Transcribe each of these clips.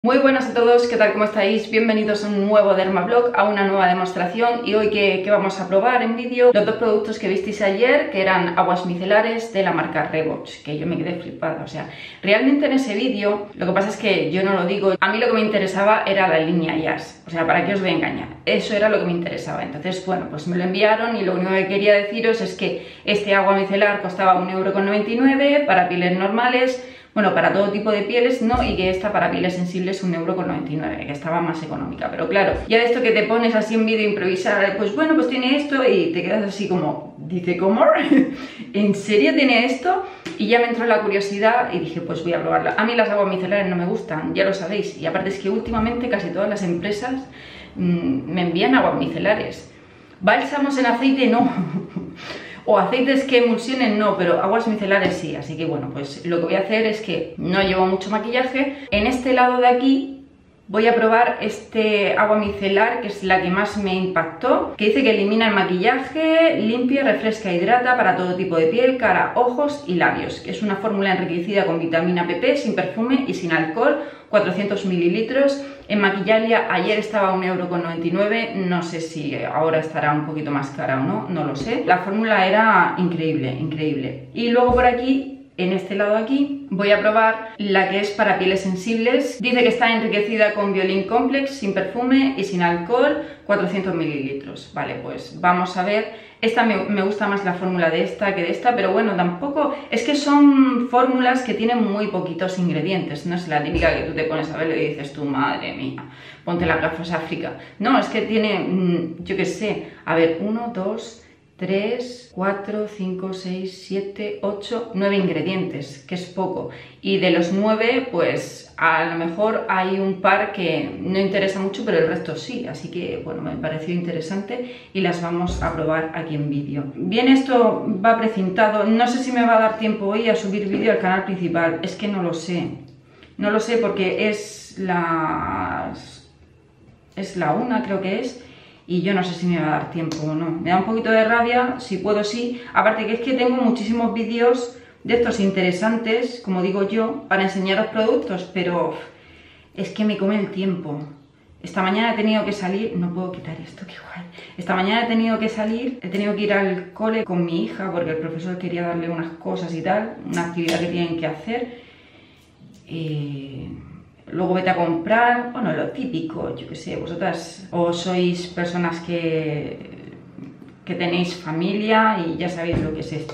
Muy buenas a todos, ¿qué tal? ¿Cómo estáis? Bienvenidos a un nuevo Dermablog, a una nueva demostración. Y hoy que vamos a probar en vídeo los dos productos que visteis ayer, que eran aguas micelares de la marca Revoch, que yo me quedé flipada. O sea, realmente en ese vídeo, lo que pasa es que yo no lo digo, a mí lo que me interesaba era la línea Yas. O sea, ¿para qué os voy a engañar? Eso era lo que me interesaba. Entonces, bueno, pues me lo enviaron y lo único que quería deciros es que este agua micelar costaba 1,99 € para pieles normales. Bueno, para todo tipo de pieles, ¿no? Y que esta para pieles sensibles 1,99 €, que estaba más económica. Pero claro, ya de esto que te pones así en vídeo improvisar, pues bueno, pues tiene esto y te quedas así como, dice, ¿cómo? ¿En serio tiene esto? Y ya me entró la curiosidad y dije, pues voy a probarla. A mí las aguas micelares no me gustan, ya lo sabéis. Y aparte es que últimamente casi todas las empresas me envían aguas micelares. Bálsamos en aceite no. O aceites que emulsionen no, pero aguas micelares sí. Así que bueno, pues lo que voy a hacer es que no llevo mucho maquillaje. En este lado de aquí voy a probar este agua micelar, que es la que más me impactó, que dice que elimina el maquillaje, limpia, refresca, hidrata para todo tipo de piel, cara, ojos y labios. Que es una fórmula enriquecida con vitamina PP, sin perfume y sin alcohol, 400 mililitros. En Maquillalia ayer estaba a 1,99 €, no sé si ahora estará un poquito más cara o no, no lo sé. La fórmula era increíble, increíble. Y luego por aquí, en este lado aquí, voy a probar la que es para pieles sensibles. Dice que está enriquecida con Biolin Complex, sin perfume y sin alcohol, 400 mililitros. Vale, pues vamos a ver. Esta me gusta más la fórmula de esta que de esta, pero bueno, tampoco... Es que son fórmulas que tienen muy poquitos ingredientes, no es la típica que tú te pones a ver y dices tú, madre mía, ponte las gafas África. No, es que tiene, yo qué sé, a ver, 1, 2... 3, 4, 5, 6, 7, 8, 9 ingredientes, que es poco. Y de los 9, pues a lo mejor hay un par que no interesa mucho, pero el resto sí. Así que, bueno, me pareció interesante y las vamos a probar aquí en vídeo. Bien, esto va precintado. No sé si me va a dar tiempo hoy a subir vídeo al canal principal. Es que no lo sé. No lo sé porque es la 1, creo que es. Y yo no sé si me va a dar tiempo o no. Me da un poquito de rabia, si puedo sí. Aparte que es que tengo muchísimos vídeos de estos interesantes, como digo yo, para enseñaros productos, pero es que me come el tiempo. Esta mañana he tenido que salir, no puedo quitar esto, qué guay. Esta mañana he tenido que salir, he tenido que ir al cole con mi hija porque el profesor quería darle unas cosas y tal, una actividad que tienen que hacer. Luego vete a comprar, bueno, lo típico, yo qué sé, vosotras o sois personas que tenéis familia y ya sabéis lo que es esto.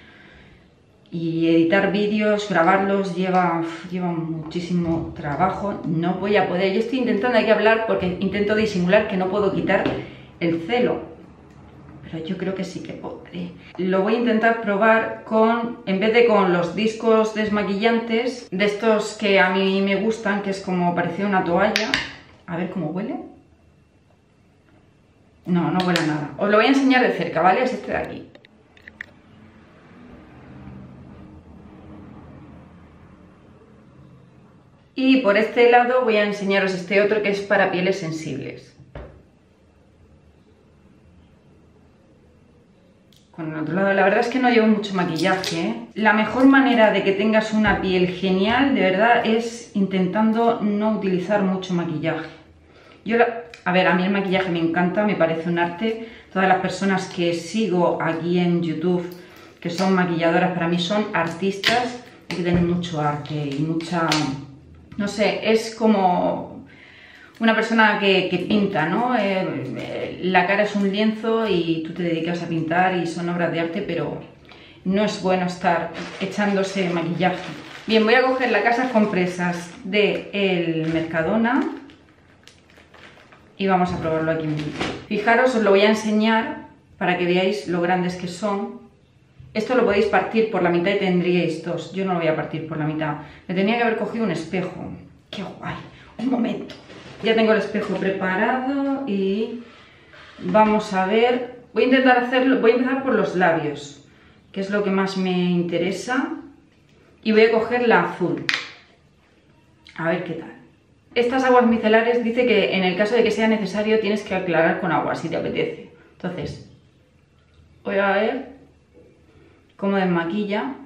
Y editar vídeos, grabarlos, lleva muchísimo trabajo, no voy a poder. Yo estoy intentando aquí hablar porque intento disimular que no puedo quitar el celo. Pero yo creo que sí que podré. Lo voy a intentar probar con, en vez de con los discos desmaquillantes, de estos que a mí me gustan, que es como parecía una toalla. A ver cómo huele. No, no huele a nada. Os lo voy a enseñar de cerca, ¿vale? Es este de aquí. Y por este lado voy a enseñaros este otro que es para pieles sensibles. Con el otro lado, la verdad es que no llevo mucho maquillaje, ¿eh? La mejor manera de que tengas una piel genial, de verdad, es intentando no utilizar mucho maquillaje. A ver, a mí el maquillaje me encanta, me parece un arte. Todas las personas que sigo aquí en YouTube, que son maquilladoras, para mí son artistas que tienen mucho arte y mucha... No sé, es como... una persona que pinta, ¿no? La cara es un lienzo y tú te dedicas a pintar y son obras de arte, pero no es bueno estar echándose maquillaje. Bien, voy a coger la Casa Compresas de el Mercadona y vamos a probarlo aquí en vídeo. Fijaros, os lo voy a enseñar para que veáis lo grandes que son. Esto lo podéis partir por la mitad y tendríais dos. Yo no lo voy a partir por la mitad. Me tenía que haber cogido un espejo. ¡Qué guay! Un momento. Ya tengo el espejo preparado y vamos a ver. Voy a intentar hacerlo, voy a empezar por los labios, que es lo que más me interesa. Y voy a coger la azul. A ver qué tal. Estas aguas micelares dice que en el caso de que sea necesario tienes que aclarar con agua si te apetece. Entonces, voy a ver cómo desmaquilla.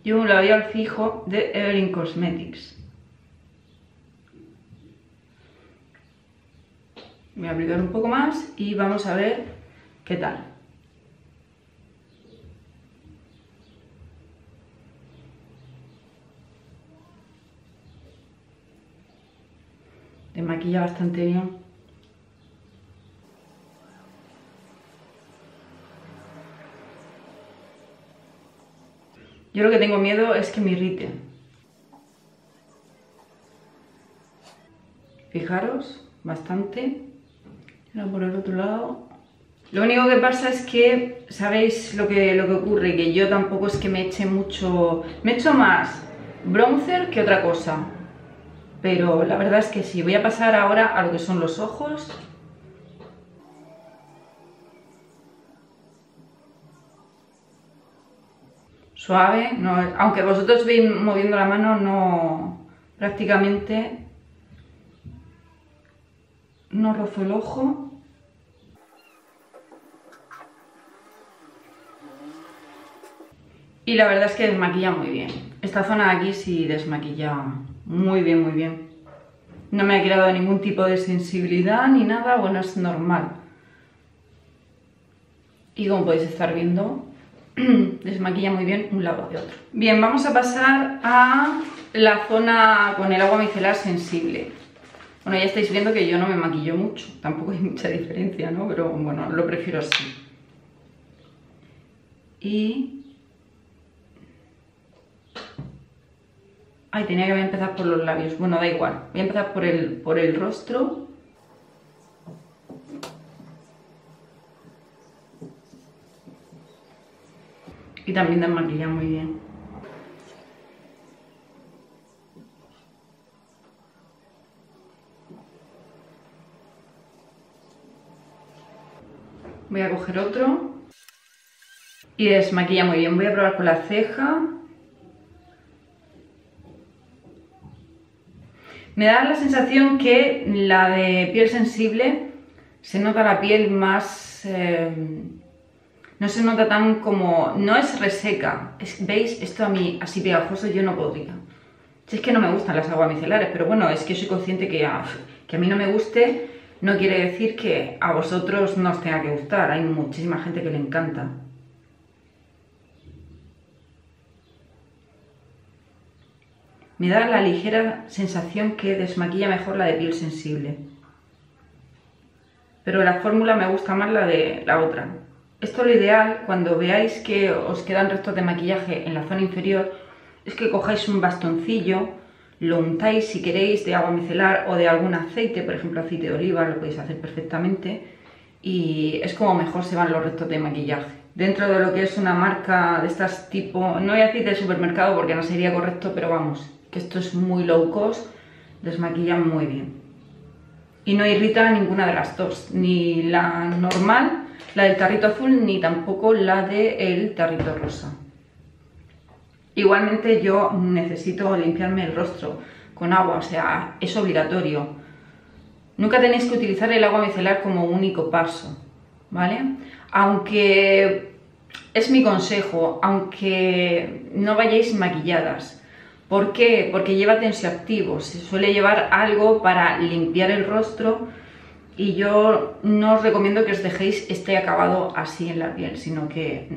Llevo un labial fijo de Evelyn Cosmetics. Voy a aplicar un poco más y vamos a ver qué tal. Desmaquilla bastante bien. Yo lo que tengo miedo es que me irrite. Fijaros, bastante. Ahora por el otro lado. Lo único que pasa es que, ¿sabéis lo que ocurre? Que yo tampoco es que me eche mucho... Me echo más bronzer que otra cosa. Pero la verdad es que sí. Voy a pasar ahora a lo que son los ojos. Suave, no, aunque vosotros veis moviendo la mano, no, prácticamente no rozo el ojo. Y la verdad es que desmaquilla muy bien. Esta zona de aquí sí desmaquilla muy bien, muy bien. No me ha creado ningún tipo de sensibilidad ni nada, bueno, es normal. Y como podéis estar viendo, desmaquilla muy bien un lado de otro. Bien, vamos a pasar a la zona con el agua micelar sensible. Bueno, ya estáis viendo que yo no me maquillo mucho, tampoco hay mucha diferencia, ¿no? Pero bueno, lo prefiero así. Y... Ay, tenía que empezar por los labios. Bueno, da igual. Voy a empezar por el rostro. Y también desmaquilla muy bien. Voy a coger otro. Y desmaquilla muy bien. Voy a probar con la ceja. Me da la sensación que la de piel sensible se nota la piel más... no se nota tan como... No es reseca. ¿Veis? Esto a mí así pegajoso yo no podría. Si es que no me gustan las aguas micelares, pero bueno, es que soy consciente que a mí no me guste no quiere decir que a vosotros no os tenga que gustar. Hay muchísima gente que le encanta. Me da la ligera sensación que desmaquilla mejor la de piel sensible. Pero la fórmula me gusta más la de la otra. Esto lo ideal, cuando veáis que os quedan restos de maquillaje en la zona inferior, es que cojáis un bastoncillo, lo untáis si queréis de agua micelar o de algún aceite, por ejemplo aceite de oliva, lo podéis hacer perfectamente. Y es como mejor se van los restos de maquillaje. Dentro de lo que es una marca de estas tipo, no voy a decir de supermercado porque no sería correcto, pero vamos, que esto es muy low cost, desmaquilla muy bien. Y no irrita ninguna de las dos, ni la normal, la del tarrito azul, ni tampoco la del tarrito rosa. Igualmente yo necesito limpiarme el rostro con agua, o sea, es obligatorio. Nunca tenéis que utilizar el agua micelar como único paso, ¿vale? Aunque es mi consejo, aunque no vayáis maquilladas. ¿Por qué? Porque lleva tensioactivos, se suele llevar algo para limpiar el rostro y yo no os recomiendo que os dejéis este acabado así en la piel, sino que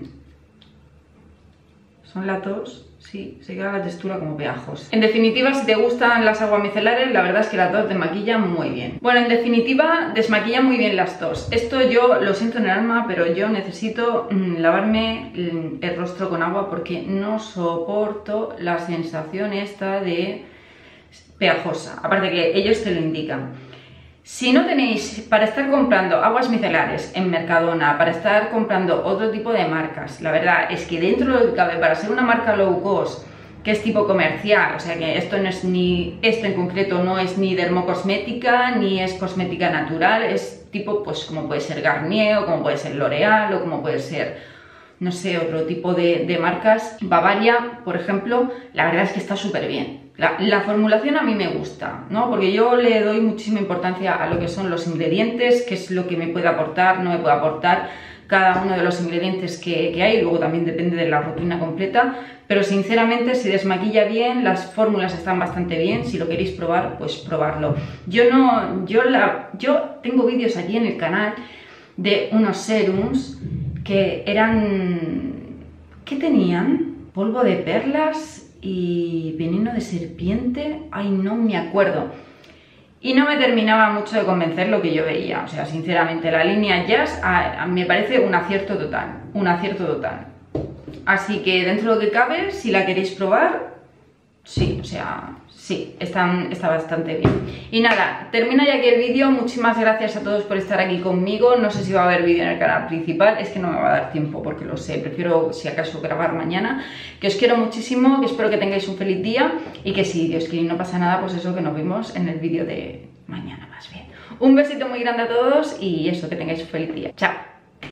son latos, sí, se queda la textura como pegajosa. En definitiva, si te gustan las aguas micelares, la verdad es que las dos desmaquillan muy bien. Bueno, en definitiva, desmaquillan muy bien las dos. Esto yo lo siento en el alma, pero yo necesito lavarme el rostro con agua porque no soporto la sensación esta de pegajosa. Aparte que ellos te lo indican. Si no tenéis para estar comprando aguas micelares en Mercadona, para estar comprando otro tipo de marcas, la verdad es que dentro de lo que cabe, para ser una marca low cost, que es tipo comercial, o sea que esto no es ni, esto en concreto no es ni dermocosmética, ni es cosmética natural, es tipo pues como puede ser Garnier, o como puede ser L'Oreal, o como puede ser, no sé, otro tipo de marcas. Bavaria, por ejemplo, la verdad es que está súper bien. La formulación a mí me gusta, ¿no? Porque yo le doy muchísima importancia a lo que son los ingredientes, qué es lo que me puede aportar, no me puede aportar, cada uno de los ingredientes que hay, luego también depende de la rutina completa, pero sinceramente se desmaquilla bien, las fórmulas están bastante bien, si lo queréis probar, pues probarlo. Yo tengo vídeos aquí en el canal de unos serums que eran... ¿qué tenían? Polvo de perlas y veneno de serpiente, ay no me acuerdo. Y no me terminaba mucho de convencer lo que yo veía, o sea, sinceramente, la línea Just me parece un acierto total, un acierto total. Así que dentro de lo que cabe, si la queréis probar, sí, o sea, sí, está bastante bien. Y nada, termina ya aquí el vídeo. Muchísimas gracias a todos por estar aquí conmigo. No sé si va a haber vídeo en el canal principal, es que no me va a dar tiempo porque lo sé. Prefiero, si acaso, grabar mañana. Que os quiero muchísimo, que espero que tengáis un feliz día y que si Dios quiere y no pasa nada, pues eso, que nos vemos en el vídeo de mañana más bien. Un besito muy grande a todos y eso, que tengáis un feliz día. Chao.